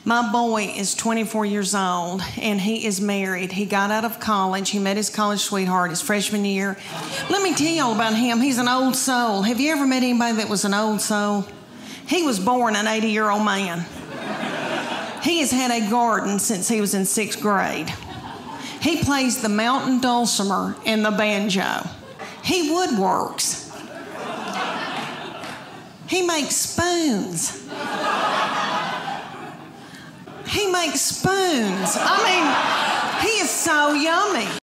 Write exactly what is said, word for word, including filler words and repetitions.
My boy is twenty-four years old, and he is married. He got out of college. He met his college sweetheart his freshman year. Let me tell you all about him. He's an old soul. Have you ever met anybody that was an old soul? He was born an eighty-year-old man. He has had a garden since he was in sixth grade. He plays the mountain dulcimer and the banjo. He woodworks. He makes spoons. He makes spoons. I mean, he is so yummy.